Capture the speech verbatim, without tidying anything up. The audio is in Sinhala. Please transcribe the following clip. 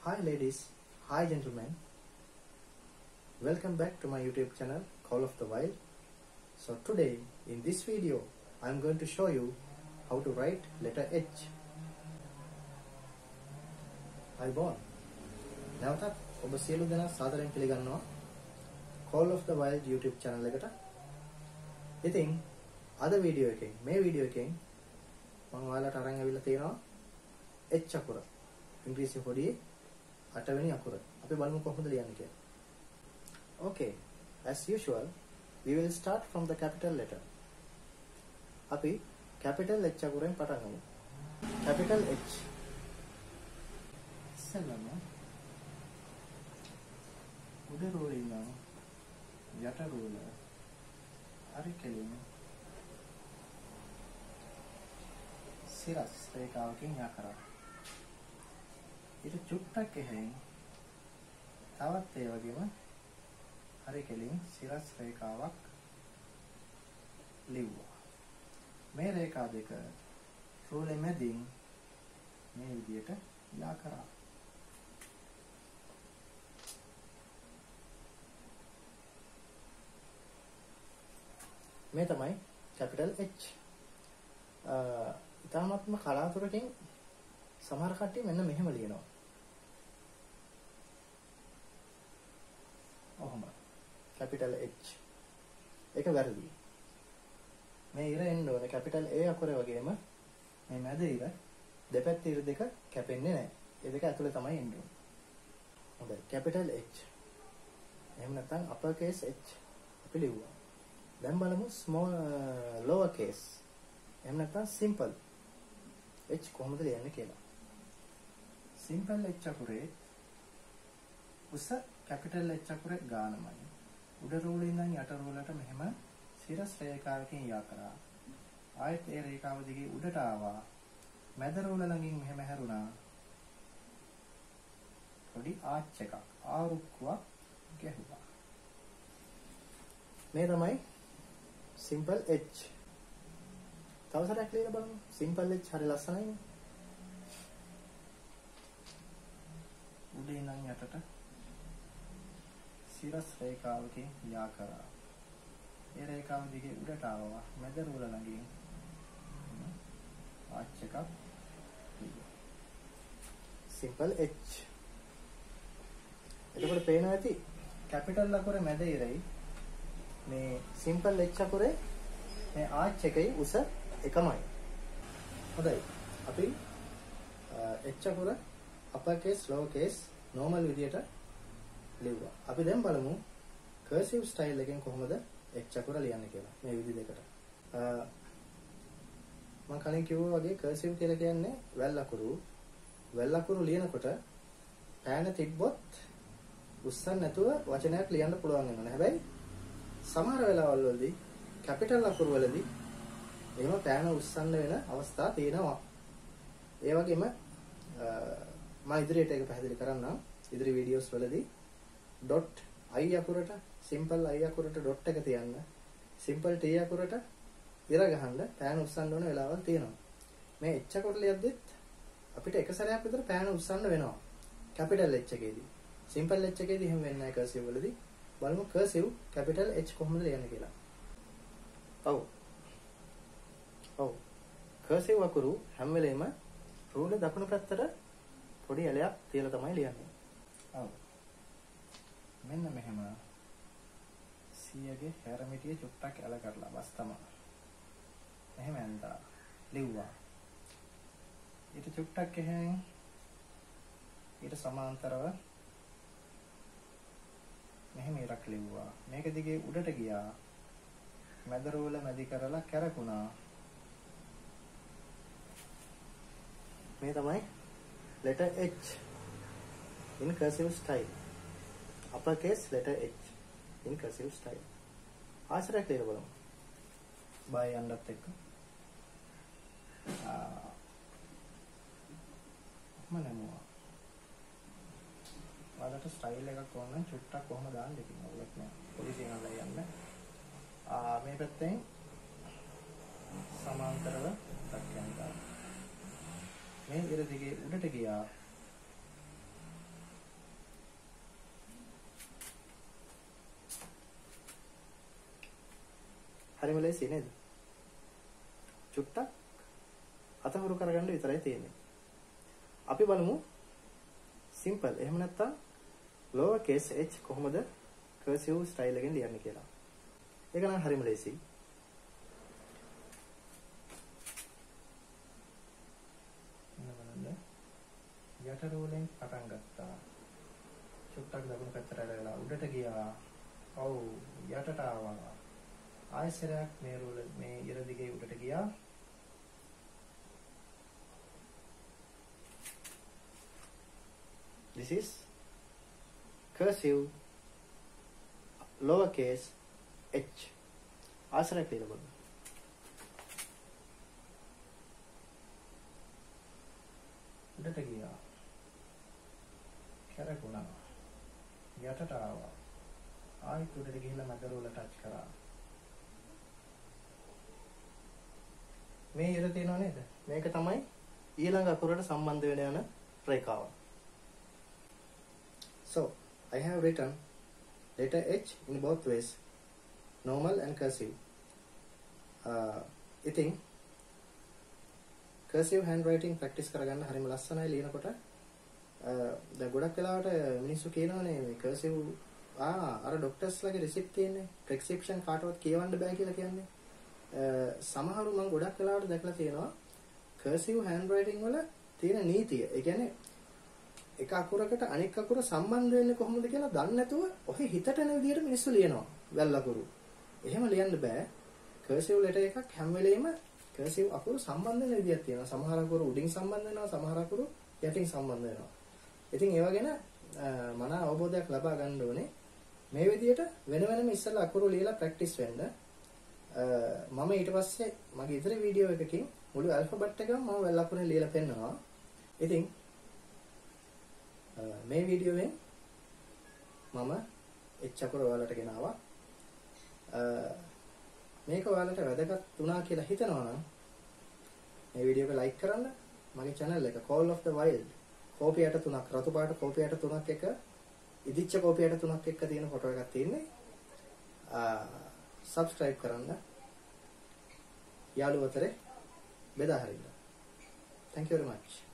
Hi ladies, hi gentlemen, welcome back to my YouTube channel Call of the Wild. So today in this video I am going to show you how to write letter H. අයිබෝන් නැවතත් ඔබ සියලු දෙනා සාදරයෙන් පිළිගන්නවා Call of the Wild YouTube channel එකට. ඉතින් අද වීඩියෝ එකෙන් මේ වීඩියෝ එකෙන් මම ඔයාලට අරන් ඇවිල්ලා තියෙනවා H අකුර. ඉංග්‍රීසි පොඩියේ අට වෙනි අකුර. අපි බලමු කොහොමද ලියන්නේ කියලා. Okay, as usual we will start from the capital letter. අපි capital H අකුරෙන් පටන් ගමු. Capital H. ඉස්සෙල්ලාම උඩ රෝල ඉන්නවා. යට රෝල. හරි කෙලින්. සිරස් රේඛාවකින් යා කරා. ඊට චුට්ටක් එහෙන් තවත් ඒ වගේම හරි කෙලින් සිරස් රේඛාවක් ලිව්වා. මේ රේඛා දෙක රෝලේ මැදින් මේ විදිහට යා කරා. මේ තමයි capital H. අ ඊටාත්ම කලාතුරකින් සමහර කට්ටිය මෙන්න මෙහෙම ලියනවා. ඔහොම capital H. ඒක වැරදි. මේ ඉර එන්න ඕනේ capital A අකුරේ වගේම මේ මැද ඉර දෙපැත්තේ ඉර දෙක කැපෙන්නේ නැහැ. ඒ දෙක ඇතුලේ තමයි එන්න ඕනේ. හොඳයි capital H. එහෙම නැත්නම් upper case H අපි ලිව්වා. දැන් බලමු small uh, lower case. එහෙම නැත්නම් simple H කොහොමද ලියන්නේ කියලා. simple H අකුරේ උස capital H අකුරේ ගානමයි. උඩ රෝලේ ඉඳන් යට රෝලට මෙහෙම සිරස් රේඛාවකින් යා කරා. ආයෙත් ඒ රේඛාව දිගේ උඩට ආවා. මැද රෝල ළඟින් මෙහෙම හැරුණා. පොඩි ආච් එකක් ආරුක්කුවක් ගැහුවා. මේ තමයි simple H. තව සරයක් ලියලා බලමු. simple H හරි ලස්සනයිනේ. උඩේ ඉඳන් යටට සිරස් රේඛාවකින් යා කරා. ඒ රේඛාව දිගේ උඩට ආවා. මැද රෝල ළඟින් ආච් එකක් simple H. එතකොට පේනවා ඇති capital අකුරේ මැද ඉරයි මේ simple H අකුරේ මේ ආච් එකේ උස එකමයි. හොඳයි. අපි H අකුර upper case lower case normal විදියට ලියුවා. අපි දැන් බලමු cursive style එකෙන් කොහොමද H අකුර ලියන්නේ කියලා. මේ විදි දෙකට. මම කලින් කිව්වා වගේ cursive කියලා කියන්නේ වැල් අකුරු. වැල් අකුරු ලියනකොට පෑන තිබ්බොත් උස්සන් නැතුව වචනයක් ලියන්න පුළුවන් වෙනවා. හැබැයි සමහර වෙලාවල් වලදී capital අකුරු වලදී එහෙම පෑන උස්සන්න වෙන අවස්ථා තියෙනවා. ඒ වගේම මම ඉදිරියට ඒක පැහැදිලි කරන්නම්. ඉදිරි වීඩියෝස් වලදී dot i අකුරට simple i අකුරට dot එක තියන්න. simple t අකුරට ඉර ගහන්න පෑන උස්සන්න ඕන වෙලාවල් තියෙනවා. මේ h අකුර ලියද්දිත් අපිට එක සැරයක් විතර පෑන උස්සන්න වෙනවා. capital H එකේදී. simple H එකේදී එහෙම වෙන්නේ නැහැ cursive වලදී. බලමු cursive capital H කොහොමද ලියන්නේ කියලා. ඔව්. ඔව්. cursive අකුරු හැම වෙලේම රූලේ දකුණු පැත්තට පොඩි ඇලයක් තියලා තමයි ලියන්නේ. ඔව්. මෙන්න මෙහෙම සියගේ හැරමිටිය චුට්ටක් ඇල කරලා බස් තමයි. මෙහෙම ඇඳා ලිව්වා. ඊට චුට්ටක් එහෙන් ඊට සමාන්තරව මෙහෙම ඉරක් ලිව්වා. මේක දිගේ උඩට ගියා. මැද රෝල මැදි කරලා කැරකුණා. මේ තමයි letter H in cursive style. upper case letter H in cursive style. ආශ්‍රය කියලා බලමු. by යන්නත් එක්ක. ආ මනමෝ. වලට ස්ටයිල් එකක් ඕන නම් චුට්ටක් කොහොම දාන්න දෙකින් අවුලක් නෑ. පොඩි සිංහල යන්න. ආ මේ පැත්තෙන් සමාන්තරව ටක් යනවා. මේ ඉර දිගේ උඩට ගියා. හරිම ලේසි නේද? චුට්ටක් අතහුරු කරගන්න විතරයි තියෙන්නේ. අපි බලමු simple එහෙම නැත්නම් lower case h කොහොමද cursive style එකෙන් ලියන්නේ කියලා. ඒක නම් හරිම ලේසි. බලන්න යට රෝලෙන් පටන් ගත්තා. චුට්ටක් දකුණු පැත්තට ඇරලා උඩට ගියා. ඔව් යටට ආවා. ආයසරයක් මේ රෝල මේ ඉර දිගේ උඩට ගියා. This is cursive lowercase h. ආයසරයක් කියලා බලන්න. උඩට ගියා. කැරකුණා. යටට ආවා. ආයෙත් උඩට ගිහිල්ලා මැද රෝල ටච් කරා. මේ ඉර තියෙනව නේද? මේක තමයි ඊළඟ අකුරට සම්බන්ධ වෙන යන රේඛාව. So, I have written letter H in both ways, normal and cursive. Uh, ඉතින් cursive handwriting practice කරගන්න හරිම ලස්සනයි ලියනකොට. දැන් ගොඩක් වෙලාවට මිනිස්සු කියනවානේ මේ cursive ආ අර ડોක්ටර්ස්ලාගේ රිසිප්ට් තියෙන්නේ prescription කාටවත් කියවන්න බෑ කියලා කියන්නේ. සමහරු මම ගොඩක් වෙලාවට දැකලා තියෙනවා cursive handwriting වල තියෙන නීතිය. ඒ කියන්නේ එක අකුරකට අනෙක් අකුර සම්බන්ධ වෙන්නේ කොහොමද කියලා දන්නේ නැතුව ඔහේ හිතට එන විදිහට මිනිස්සු ලියනවා වැල් අකුරු. එහෙම ලියන්න බෑ. cursive letter එකක් හැම වෙලෙම cursive අකුරු සම්බන්ධ වෙන විදිහක් තියෙනවා. සමහර අකුරු උඩින් සම්බන්ධ වෙනවා, සමහර අකුරු යටින් සම්බන්ධ වෙනවා. ඉතින් ඒව ගැන මන අවබෝධයක් ලබා ගන්න ඕනේ. මේ විදිහට වෙන වෙනම ඉස්සෙල්ලා අකුරු ලියලා ප්‍රැක්ටිස් වෙන්න. මම ඊට පස්සේ මගේ ඉදිරි වීඩියෝ එකකින් මුළු ඇල්ෆබෙට් එකම මම වැල් අකුරෙන් ලියලා පෙන්නනවා. ඉතින් මේ වීඩියෝවෙන් මම එච් අකුර ඔයාලට ගෙනාවා. මේක ඔයාලට වැදගත් වුණා කියලා හිතනවා නම් මේ වීඩියෝ එක ලයික් කරන්න. මගේ channel එක Call of the Wild කෝපියට තුනක් රතු පාට කෝපියට තුනක් එක ඉදිච්ච කෝපියට තුනක් එක්ක තියෙන ෆොටෝ එකක් තියෙන්නේ. subscribe කරන්න. යාළුවතරේ බෙදා හරින්න. Thank you very much.